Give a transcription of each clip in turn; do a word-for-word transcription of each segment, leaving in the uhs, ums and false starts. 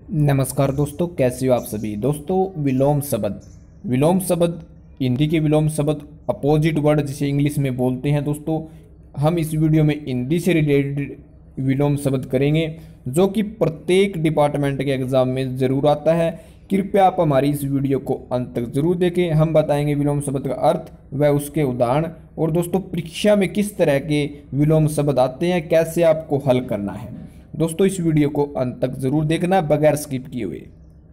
नमस्कार दोस्तों, कैसे हो आप सभी। दोस्तों, विलोम शब्द विलोम शब्द हिंदी के विलोम शब्द अपोजिट वर्ड जिसे इंग्लिश में बोलते हैं। दोस्तों, हम इस वीडियो में हिंदी से रिलेटेड विलोम शब्द करेंगे जो कि प्रत्येक डिपार्टमेंट के एग्जाम में ज़रूर आता है। कृपया आप हमारी इस वीडियो को अंत तक जरूर देखें। हम बताएंगे विलोम शब्द का अर्थ व उसके उदाहरण, और दोस्तों परीक्षा में किस तरह के विलोम शब्द आते हैं, कैसे आपको हल करना है। दोस्तों, इस वीडियो को अंत तक जरूर देखना बगैर स्किप किए हुए।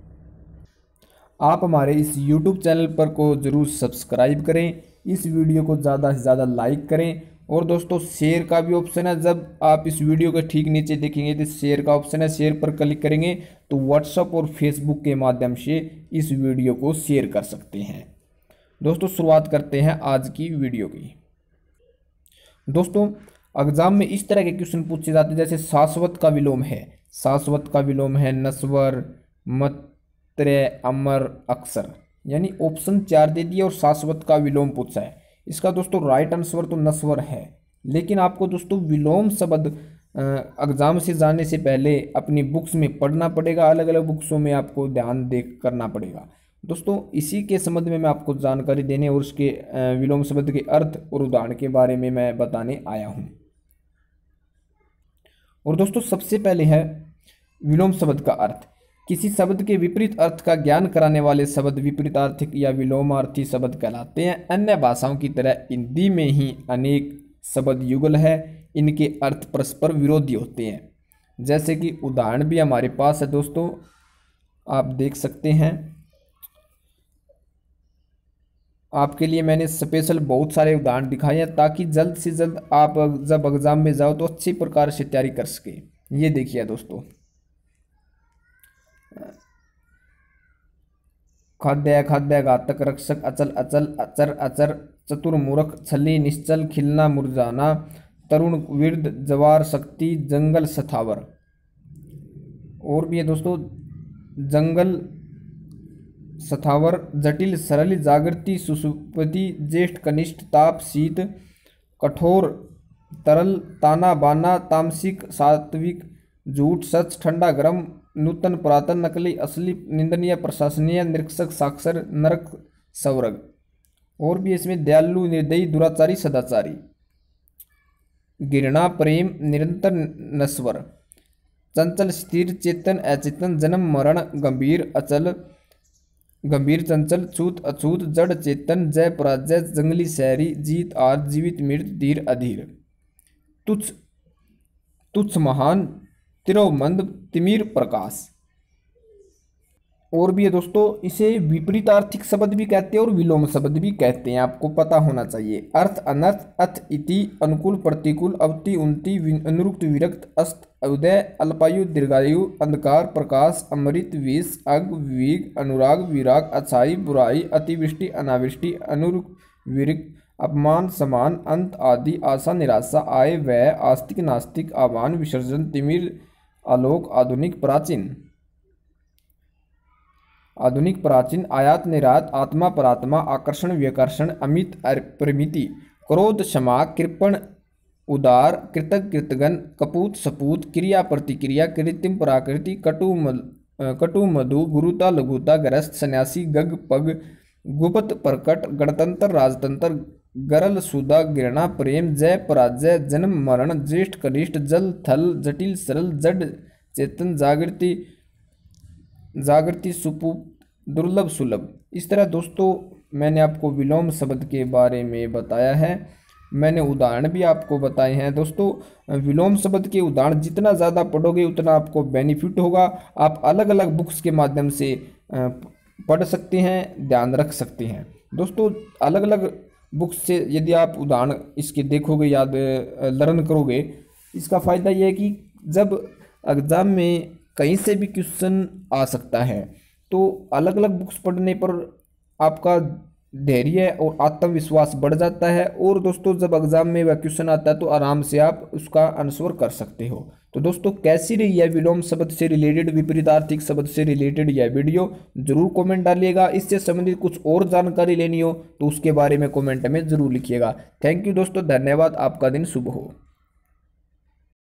आप हमारे इस यूट्यूब चैनल पर को जरूर सब्सक्राइब करें, इस वीडियो को ज़्यादा से ज़्यादा लाइक करें, और दोस्तों शेयर का भी ऑप्शन है। जब आप इस वीडियो के ठीक नीचे देखेंगे तो शेयर का ऑप्शन है, शेयर पर क्लिक करेंगे तो व्हाट्सएप और फेसबुक के माध्यम से इस वीडियो को शेयर कर सकते हैं। दोस्तों, शुरुआत करते हैं आज की वीडियो की। दोस्तों, एग्जाम में इस तरह के क्वेश्चन पूछे जाते हैं, जैसे शाश्वत का विलोम है शाश्वत का विलोम है नश्वर, मत्र्य, अमर, अक्षर। यानी ऑप्शन चार दे दिया और शाश्वत का विलोम पूछा है। इसका दोस्तों राइट आंसर तो नश्वर है, लेकिन आपको दोस्तों विलोम शब्द एग्जाम से जाने से पहले अपनी बुक्स में पढ़ना पड़ेगा। अलग अलग बुक्सों में आपको ध्यान दे करना पड़ेगा। दोस्तों, इसी के संबंध में मैं आपको जानकारी देने और उसके विलोम शब्द के अर्थ और उदाहरण के बारे में मैं बताने आया हूँ। और दोस्तों, सबसे पहले है विलोम शब्द का अर्थ। किसी शब्द के विपरीत अर्थ का ज्ञान कराने वाले शब्द विपरीतार्थिक या विलोमार्थी शब्द कहलाते हैं। अन्य भाषाओं की तरह हिंदी में ही अनेक शब्द युगल है, इनके अर्थ परस्पर विरोधी होते हैं। जैसे कि उदाहरण भी हमारे पास है दोस्तों, आप देख सकते हैं। आपके लिए मैंने स्पेशल बहुत सारे उदाहरण दिखाए हैं ताकि जल्द से जल्द आप जब एग्जाम में जाओ तो अच्छी प्रकार से तैयारी कर सके। ये देखिए दोस्तों, खाद्य, खाद्य, घातक, रक्षक, अचल, अचल, अचर, अचर, चतुर, मूर्ख, छली, निश्चल, खिलना, मुरझाना, तरुण, वृद्ध, जवार, शक्ति, जंगल, सथावर। और भी है दोस्तों, जंगल, सथावर, जटिल, सरल, जागृति, सुषुप्ति, ज्येष्ठ, कनिष्ठ, ताप, शीत, कठोर, तरल, ताना बाना, तामसिक, सात्विक, झूठ, सच, ठंडा, गर्म, नूतन, पुरातन, नकली, असली, निंदनीय, प्रशंसनीय, निरीक्षक, साक्षर, नरक, स्वर्ग। और भी इसमें दयालु, निर्दयी, दुराचारी, सदाचारी, घृणा, प्रेम, निरंतर, नश्वर, चंचल, स्थिर, चेतन, अचेतन, जन्म, मरण, गंभीर, अचल, गंभीर, चंचल, छूत, अछूत, जड़, चेतन, जय, पराजय, जंगली, शहरी, जीत, आज, जीवित, मृत, धीर, अधीर, तुच्छ, तुच्छ, महान, तिरोमंद, तिमिर, प्रकाश। और भी है दोस्तों, इसे विपरीतार्थिक शब्द भी कहते हैं और विलोम शब्द भी कहते हैं, आपको पता होना चाहिए। अर्थ, अनर्थ, अथ, इति, अनुकूल, प्रतिकूल, अवति, उन्ति, अनुरुक्त, विरक्त, अस्त, उदय, अल्पायु, दीर्घायु, अंधकार, प्रकाश, अमृत, विष, अग, विग, अनुराग, विराग, अच्छाई, बुराई, अतिवृष्टि, अनावृष्टि, अनुरुक्त, विरक्त, अपमान, समान, अंत, आदि, आशा, निराशा, आय, व्यय, आस्तिक, नास्तिक, आह्वान, विसर्जन, तिमिर, आलोक, आधुनिक, प्राचीन, आधुनिक, प्राचीन, आयात, निर्यात, आत्मा, परात्मा, आकर्षण, विकर्षण, अमित, परिमिति, क्रोध, क्षमा, कृपण, उदार, कृतज्ञ, कृतघ्न, कपूत, सपूत, क्रिया, प्रतिक्रिया, कृत्रिम, प्राकृति, कटु, कटु, मधु, गुरुता, लघुता, ग्रस्त, सन्यासी, गग, पग, गुप्त, प्रकट, गणतंत्र, राजतंत्र, गरल, सुधा, घृणा, प्रेम, जय, पराजय, जन्म, मरण, ज्येष्ठ, कनिष्ठ, जल, थल, जटिल, सरल, जड़, चेतन, जागृति, जागृति, सुपुप, दुर्लभ, सुलभ। इस तरह दोस्तों मैंने आपको विलोम शब्द के बारे में बताया है। मैंने उदाहरण भी आपको बताए हैं। दोस्तों, विलोम शब्द के उदाहरण जितना ज़्यादा पढ़ोगे उतना आपको बेनिफिट होगा। आप अलग अलग बुक्स के माध्यम से पढ़ सकते हैं, ध्यान रख सकते हैं। दोस्तों, अलग अलग बुक्स से यदि आप उदाहरण इसके देखोगे, याद लर्न करोगे, इसका फ़ायदा यह है कि जब एग्ज़ाम में कहीं से भी क्वेश्चन आ सकता है, तो अलग अलग बुक्स पढ़ने पर आपका धैर्य और आत्मविश्वास बढ़ जाता है। और दोस्तों, जब एग्जाम में वह क्वेश्चन आता है तो आराम से आप उसका आंसर कर सकते हो। तो दोस्तों, कैसी रही है विलोम शब्द से रिलेटेड, विपरीतार्थिक शब्द से रिलेटेड यह वीडियो, जरूर कमेंट डालिएगा। इससे संबंधित कुछ और जानकारी लेनी हो तो उसके बारे में कमेंट में जरूर लिखिएगा। थैंक यू दोस्तों, धन्यवाद। आपका दिन शुभ हो।